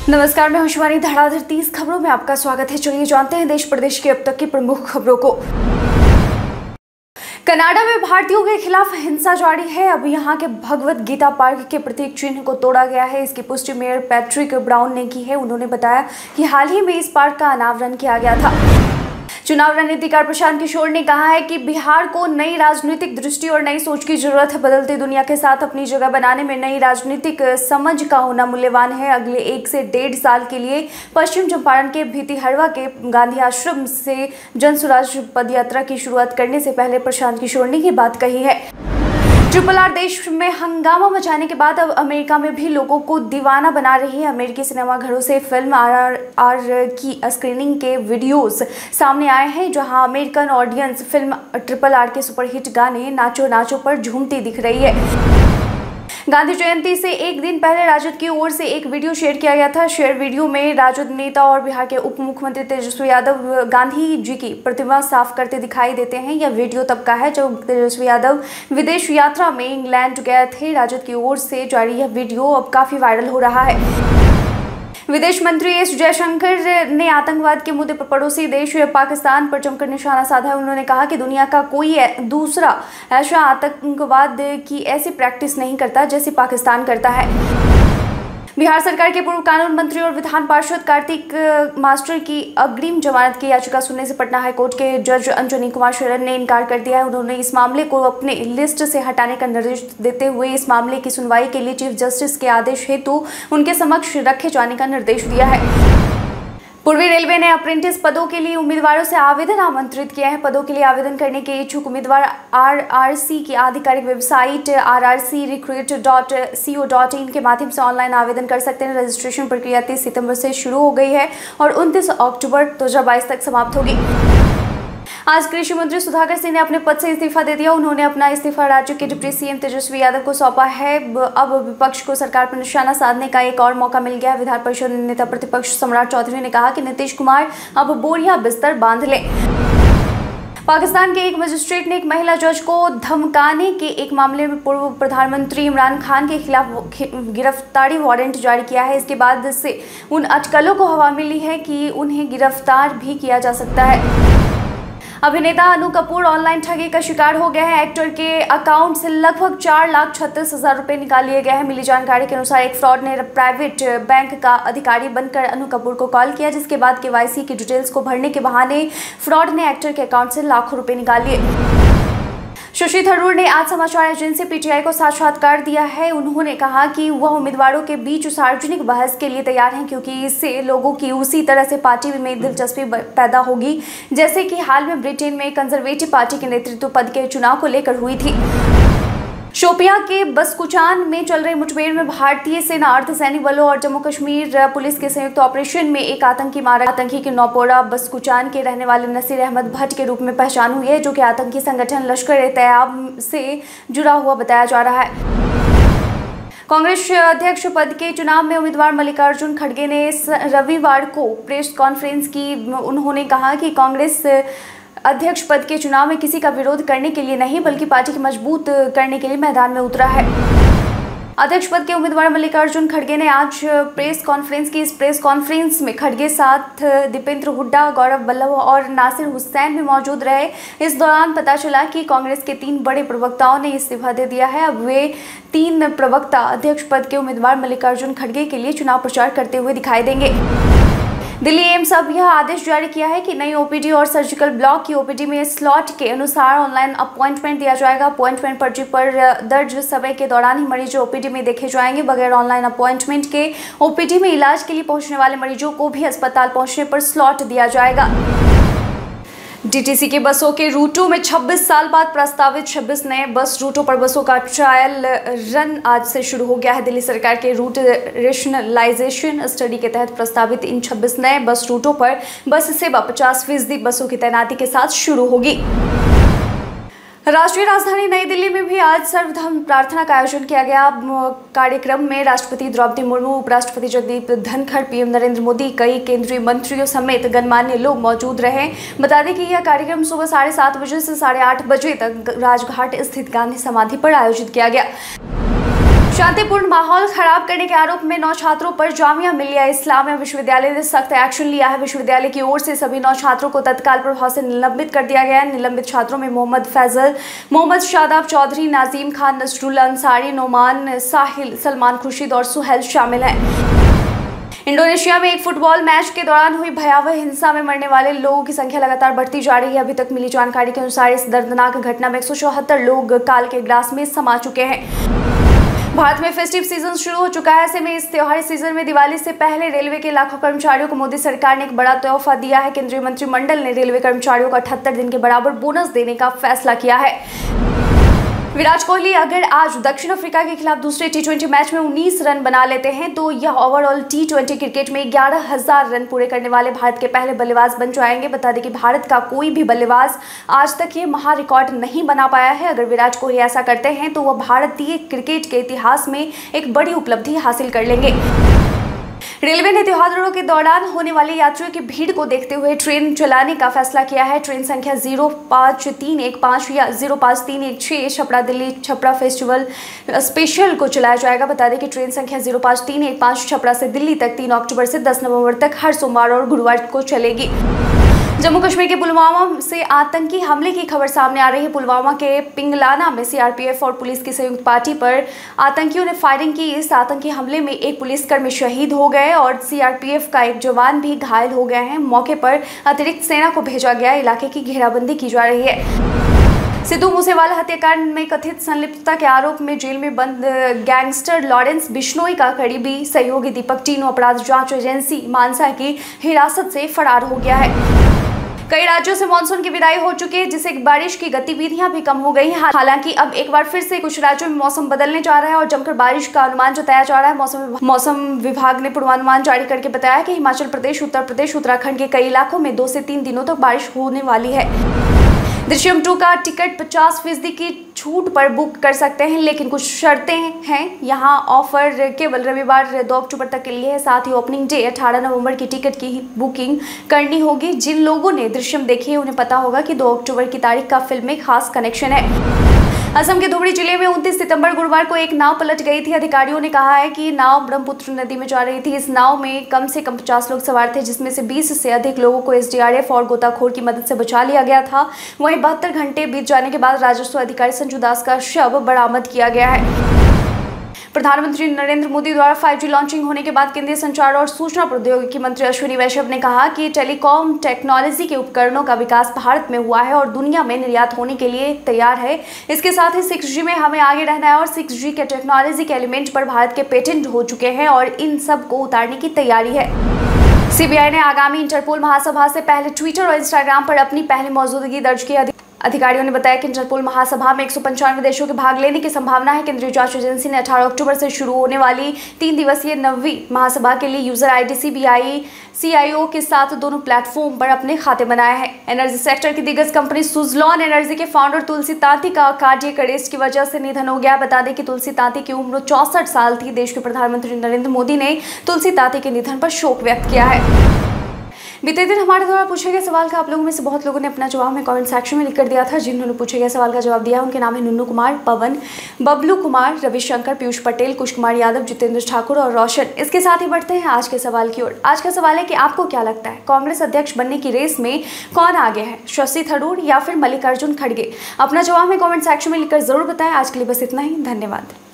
नमस्कार, मैं शिवानी। धड़ाधड़ 30 खबरों में आपका स्वागत है। चलिए जानते हैं देश प्रदेश की अब तक की प्रमुख खबरों को। कनाडा में भारतीयों के खिलाफ हिंसा जारी है। अब यहां के भगवत गीता पार्क के प्रतीक चिन्ह को तोड़ा गया है। इसकी पुष्टि मेयर पैट्रिक ब्राउन ने की है। उन्होंने बताया कि हाल ही में इस पार्क का अनावरण किया गया था। चुनाव रणनीतिकार प्रशांत किशोर ने कहा है कि बिहार को नई राजनीतिक दृष्टि और नई सोच की जरूरत है। बदलती दुनिया के साथ अपनी जगह बनाने में नई राजनीतिक समझ का होना मूल्यवान है। अगले 1 से 1.5 साल के लिए पश्चिम चंपारण के भितिहरवा के गांधी आश्रम से जन स्वराज पदयात्रा की शुरुआत करने से पहले प्रशांत किशोर ने ये बात कही है। RRR देश में हंगामा मचाने के बाद अब अमेरिका में भी लोगों को दीवाना बना रही है। अमेरिकी सिनेमाघरों से फिल्म RRR की स्क्रीनिंग के वीडियोस सामने आए हैं, जहां अमेरिकन ऑडियंस फिल्म RRR के सुपरहिट गाने नाचो नाचो पर झूमती दिख रही है। गांधी जयंती से एक दिन पहले राजद की ओर से एक वीडियो शेयर किया गया था। शेयर वीडियो में राजद नेता और बिहार के उप मुख्यमंत्री तेजस्वी यादव गांधी जी की प्रतिमा साफ करते दिखाई देते हैं। यह वीडियो तब का है जब तेजस्वी यादव विदेश यात्रा में इंग्लैंड गए थे। राजद की ओर से जारी यह वीडियो अब काफी वायरल हो रहा है। विदेश मंत्री एस जयशंकर ने आतंकवाद के मुद्दे पर पड़ोसी देश पाकिस्तान पर जमकर निशाना साधा है। उन्होंने कहा कि दुनिया का कोई दूसरा ऐसा आतंकवाद की ऐसी प्रैक्टिस नहीं करता जैसे पाकिस्तान करता है। बिहार सरकार के पूर्व कानून मंत्री और विधान पार्षद कार्तिक मास्टर की अग्रिम जमानत की याचिका सुनने से पटना हाईकोर्ट के जज अंजनी कुमार शरण ने इनकार कर दिया है। उन्होंने इस मामले को अपने लिस्ट से हटाने का निर्देश देते हुए इस मामले की सुनवाई के लिए चीफ जस्टिस के आदेश हेतु उनके समक्ष रखे जाने का निर्देश दिया है। पूर्वी रेलवे ने अप्रेंटिस पदों के लिए उम्मीदवारों से आवेदन आमंत्रित किया है। पदों के लिए आवेदन करने के इच्छुक उम्मीदवार RRC की आधिकारिक वेबसाइट rrcrecruit.co.in के माध्यम से ऑनलाइन आवेदन कर सकते हैं। रजिस्ट्रेशन प्रक्रिया 30 सितंबर से शुरू हो गई है और 29 अक्टूबर 2022 तक समाप्त होगी। आज कृषि मंत्री सुधाकर सिंह ने अपने पद से इस्तीफा दे दिया। उन्होंने अपना इस्तीफा राज्य के डिप्टी सीएम तेजस्वी यादव को सौंपा है। अब विपक्ष को सरकार पर निशाना साधने का एक और मौका मिल गया। विधान परिषद नेता प्रतिपक्ष सम्राट चौधरी ने कहा कि नीतीश कुमार अब बोरिया बिस्तर बांध ले। पाकिस्तान के एक मजिस्ट्रेट ने एक महिला जज को धमकाने के एक मामले में पूर्व प्रधानमंत्री इमरान खान के खिलाफ गिरफ्तारी वारंट जारी किया है। इसके बाद से उन अटकलों को हवा मिली है कि उन्हें गिरफ्तार भी किया जा सकता है। अभिनेता अनु कपूर ऑनलाइन ठगी का शिकार हो गए हैं। एक्टर के अकाउंट से लगभग 4,36,000 रुपए निकाल लिए गए हैं। मिली जानकारी के अनुसार एक फ्रॉड ने प्राइवेट बैंक का अधिकारी बनकर अनु कपूर को कॉल किया, जिसके बाद KYC की डिटेल्स को भरने के बहाने फ्रॉड ने एक्टर के अकाउंट से लाखों रुपए निकाल लिए। शशि थरूर ने आज समाचार एजेंसी PTI को साक्षात्कार दिया है। उन्होंने कहा कि वह उम्मीदवारों के बीच सार्वजनिक बहस के लिए तैयार हैं, क्योंकि इससे लोगों की उसी तरह से पार्टी में दिलचस्पी पैदा होगी, जैसे कि हाल में ब्रिटेन में कंजर्वेटिव पार्टी के नेतृत्व पद के चुनाव को लेकर हुई थी। शोपियां के बसकुचान में चल रही मुठभेड़ में भारतीय सेना, अर्धसैनिक बलों और जम्मू कश्मीर पुलिस के संयुक्त ऑपरेशन में एक आतंकी मारा। आतंकी के नौपोरा बसकुचान के रहने वाले नसीर अहमद भट्ट के रूप में पहचान हुई है, जो कि आतंकी संगठन लश्कर-ए-तैयबा से जुड़ा हुआ बताया जा रहा है। कांग्रेस अध्यक्ष पद के चुनाव में उम्मीदवार मल्लिकार्जुन खड़गे ने रविवार को प्रेस कॉन्फ्रेंस की। उन्होंने कहा कि कांग्रेस अध्यक्ष पद के चुनाव में किसी का विरोध करने के लिए नहीं, बल्कि पार्टी को मजबूत करने के लिए मैदान में उतरा है। अध्यक्ष पद के उम्मीदवार मल्लिकार्जुन खड़गे ने आज प्रेस कॉन्फ्रेंस की। इस प्रेस कॉन्फ्रेंस में खड़गे साथ दीपेंद्र हुड्डा, गौरव बल्लभ और नासिर हुसैन भी मौजूद रहे। इस दौरान पता चला कि कांग्रेस के 3 बड़े प्रवक्ताओं ने इस्तीफा दे दिया है। अब वे 3 प्रवक्ता अध्यक्ष पद के उम्मीदवार मल्लिकार्जुन खड़गे के लिए चुनाव प्रचार करते हुए दिखाई देंगे। दिल्ली एम्स अब यह आदेश जारी किया है कि नई OPD और सर्जिकल ब्लॉक की OPD में स्लॉट के अनुसार ऑनलाइन अपॉइंटमेंट दिया जाएगा। अपॉइंटमेंट पर्ची पर दर्ज समय के दौरान ही मरीज OPD में देखे जाएंगे। बगैर ऑनलाइन अपॉइंटमेंट के OPD में इलाज के लिए पहुंचने वाले मरीजों को भी अस्पताल पहुंचने पर स्लॉट दिया जाएगा। DTC के बसों के रूटों में 26 साल बाद प्रस्तावित 26 नए बस रूटों पर बसों का ट्रायल रन आज से शुरू हो गया है। दिल्ली सरकार के रूट रेशनलाइजेशन स्टडी के तहत प्रस्तावित इन 26 नए बस रूटों पर बस सेवा 50% बसों की तैनाती के साथ शुरू होगी। राष्ट्रीय राजधानी नई दिल्ली में भी आज सर्वधर्म प्रार्थना का आयोजन किया गया। कार्यक्रम में राष्ट्रपति द्रौपदी मुर्मू, उपराष्ट्रपति जगदीप धनखड़, PM नरेंद्र मोदी, कई केंद्रीय मंत्रियों समेत गणमान्य लोग मौजूद रहे। बता दें कि यह कार्यक्रम सुबह 7:30 बजे से 8:30 बजे तक राजघाट स्थित गांधी समाधि पर आयोजित किया गया। शांतिपूर्ण माहौल खराब करने के आरोप में 9 छात्रों पर जामिया मिलिया इस्लामिया विश्वविद्यालय ने सख्त एक्शन लिया है। विश्वविद्यालय की ओर से सभी 9 छात्रों को तत्काल प्रभाव से निलंबित कर दिया गया है। निलंबित छात्रों में मोहम्मद फैजल, मोहम्मद शादाब चौधरी, नाजीम खान, नसरुल्लाह अंसारी, नोमान, साहिल, सलमान खुर्शीद और सुहेल शामिल हैं। इंडोनेशिया में एक फुटबॉल मैच के दौरान हुई भयावह हिंसा में मरने वाले लोगों की संख्या लगातार बढ़ती जा रही है। अभी तक मिली जानकारी के अनुसार इस दर्दनाक घटना में 174 लोग काल के ग्रास में समा चुके हैं। भारत में फेस्टिव सीजन शुरू हो चुका है। ऐसे में इस त्योहारी सीजन में दिवाली से पहले रेलवे के लाखों कर्मचारियों को मोदी सरकार ने एक बड़ा तोहफा दिया है। केंद्रीय मंत्रिमंडल ने रेलवे कर्मचारियों को 78 दिन के बराबर बोनस देने का फैसला किया है। विराट कोहली अगर आज दक्षिण अफ्रीका के खिलाफ दूसरे टी20 मैच में 19 रन बना लेते हैं तो यह ओवरऑल टी20 क्रिकेट में 11,000 रन पूरे करने वाले भारत के पहले बल्लेबाज बन जाएंगे। बता दें कि भारत का कोई भी बल्लेबाज आज तक ये महा रिकॉर्ड नहीं बना पाया है। अगर विराट कोहली ऐसा करते हैं तो वह भारतीय क्रिकेट के इतिहास में एक बड़ी उपलब्धि हासिल कर लेंगे। रेलवे ने त्योहारों के दौरान होने वाली यात्रियों की भीड़ को देखते हुए ट्रेन चलाने का फैसला किया है। ट्रेन संख्या 05315 या 05316 छपरा दिल्ली छपरा फेस्टिवल स्पेशल को चलाया जाएगा। बता दें कि ट्रेन संख्या 05315 छपरा से दिल्ली तक 3 अक्टूबर से 10 नवंबर तक हर सोमवार और गुरुवार को चलेगी। जम्मू कश्मीर के पुलवामा से आतंकी हमले की खबर सामने आ रही है। पुलवामा के पिंगलाना में सीआरपीएफ और पुलिस की संयुक्त पार्टी पर आतंकियों ने फायरिंग की। इस आतंकी हमले में एक पुलिसकर्मी शहीद हो गए और सीआरपीएफ का एक जवान भी घायल हो गए हैं। मौके पर अतिरिक्त सेना को भेजा गया। इलाके की घेराबंदी की जा रही है। सिद्धू मूसेवाला हत्याकांड में कथित संलिप्तता के आरोप में जेल में बंद गैंगस्टर लॉरेंस बिश्नोई का करीबी सहयोगी दीपक टीनू अपराध जांच एजेंसी मानसा की हिरासत से फरार हो गया है। कई राज्यों से मानसून की विदाई हो चुकी है, जिससे बारिश की गतिविधियां भी कम हो गई हैं। हालांकि अब एक बार फिर से कुछ राज्यों में मौसम बदलने जा रहा है और जमकर बारिश का अनुमान जताया जा रहा है। मौसम विभाग ने पूर्वानुमान जारी करके बताया कि हिमाचल प्रदेश, उत्तर प्रदेश, उत्तराखंड के कई इलाकों में 2 से 3 दिनों तक बारिश होने वाली है। दृश्यम 2 का टिकट 50% की छूट पर बुक कर सकते हैं, लेकिन कुछ शर्तें हैं। यहाँ ऑफर केवल रविवार 2 अक्टूबर तक के लिए है। साथ ही ओपनिंग डे 18 नवंबर की टिकट की बुकिंग करनी होगी। जिन लोगों ने दृश्यम देखी है उन्हें पता होगा कि 2 अक्टूबर की तारीख का फिल्म में खास कनेक्शन है। असम के धुबरी जिले में 29 सितंबर गुरुवार को एक नाव पलट गई थी। अधिकारियों ने कहा है कि नाव ब्रह्मपुत्र नदी में जा रही थी। इस नाव में कम से कम 50 लोग सवार थे, जिसमें से 20 से अधिक लोगों को एसडीआरएफ और गोताखोर की मदद से बचा लिया गया था। वहीं 72 घंटे बीत जाने के बाद राजस्व अधिकारी संजू दास का शव बरामद किया गया है। प्रधानमंत्री नरेंद्र मोदी द्वारा 5G लॉन्चिंग होने के बाद केंद्रीय संचार और सूचना प्रौद्योगिकी मंत्री अश्विनी वैष्णव ने कहा कि टेलीकॉम टेक्नोलॉजी के उपकरणों का विकास भारत में हुआ है और दुनिया में निर्यात होने के लिए तैयार है। इसके साथ ही 6G में हमें आगे रहना है और 6G के टेक्नोलॉजी के एलिमेंट पर भारत के पेटेंट हो चुके हैं और इन सब को उतारने की तैयारी है। सीबीआई ने आगामी इंटरपोल महासभा से पहले ट्विटर और इंस्टाग्राम पर अपनी पहली मौजूदगी दर्ज की। अधिकारियों ने बताया कि इंटरपोल महासभा में 195 देशों के भाग लेने की संभावना है। केंद्रीय जांच एजेंसी ने 18 अक्टूबर से शुरू होने वाली 3 दिवसीय 9वीं महासभा के लिए यूजर आईडी सीबीआई CIO के साथ दोनों प्लेटफॉर्म पर अपने खाते बनाए हैं। एनर्जी सेक्टर की दिग्गज कंपनी सुजलॉन एनर्जी के फाउंडर तुलसी तांती का कार्डियक अरेस्ट की वजह से निधन हो गया। बता दें कि तुलसी तांती की उम्र 64 साल थी। देश के प्रधानमंत्री नरेंद्र मोदी ने तुलसी तांती के निधन पर शोक व्यक्त किया है। बीते दिन हमारे द्वारा पूछे गए सवाल का आप लोगों में से बहुत लोगों ने अपना जवाब में कमेंट सेक्शन में लिखकर दिया था। जिन्होंने पूछे गए सवाल का जवाब दिया उनके नाम है नुन्नू कुमार, पवन, बबलू कुमार, रविशंकर, पीयूष पटेल, कुश कुमार यादव, जितेंद्र ठाकुर और रोशन। इसके साथ ही बढ़ते हैं आज के सवाल की ओर। आज का सवाल है कि आपको क्या लगता है कांग्रेस अध्यक्ष बनने की रेस में कौन आगे है, शशि थरूर या फिर मल्लिकार्जुन खड़गे? अपना जवाब में कमेंट सेक्शन में लिखकर जरूर बताएं। आज के लिए बस इतना ही। धन्यवाद।